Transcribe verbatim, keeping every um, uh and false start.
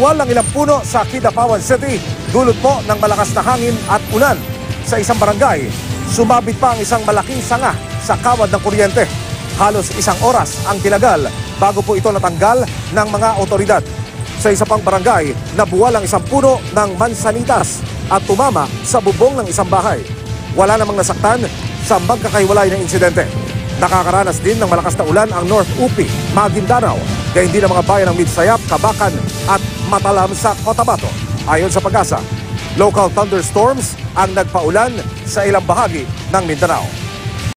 Nabuwal ang ilang puno sa Kidapawan City, dulot po ng malakas na hangin at ulan. Sa isang barangay, sumabit pa ang isang malaking sanga sa kawad ng kuryente. Halos isang oras ang tinagal bago po ito natanggal ng mga otoridad. Sa isa pang barangay, nabuwal ang isang puno ng mansanitas at tumama sa bubong ng isang bahay. Wala namang nasaktan sa magkakahiwalay na insidente. Nakakaranas din ng malakas na ulan ang North U P, Maguindanao, kaya hindi ng mga bayan ng Midsayap, Kabakan at Matalam sa Cotabato. Ayon sa Pag-asa, local thunderstorms ang nagpaulan sa ilang bahagi ng Mindanao.